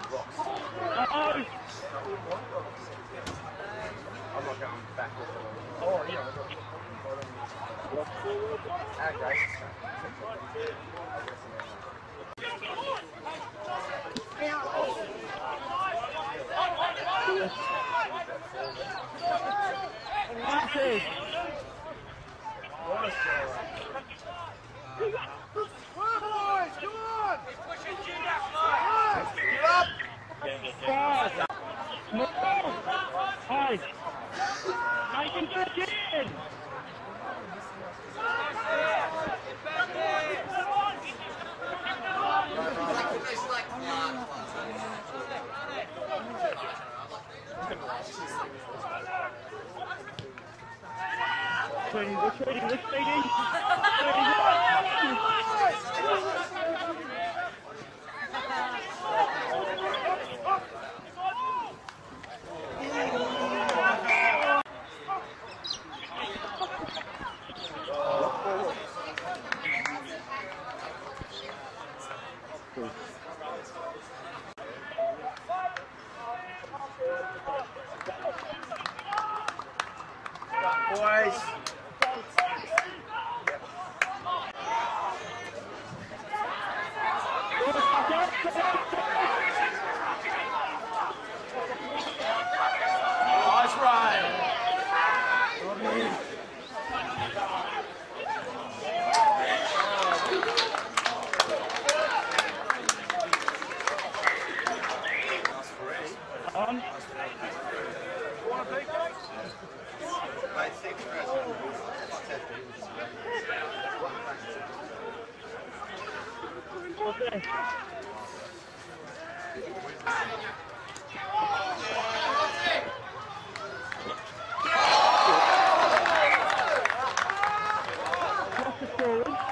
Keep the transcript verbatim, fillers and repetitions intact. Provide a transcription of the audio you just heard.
I'm not going back. Oh, yeah. Okay. Hi. I can get in. Trading, we're trading, we're trading. Boys. Nice run. On. Want a big one? Mate, six What's this? What's the forward?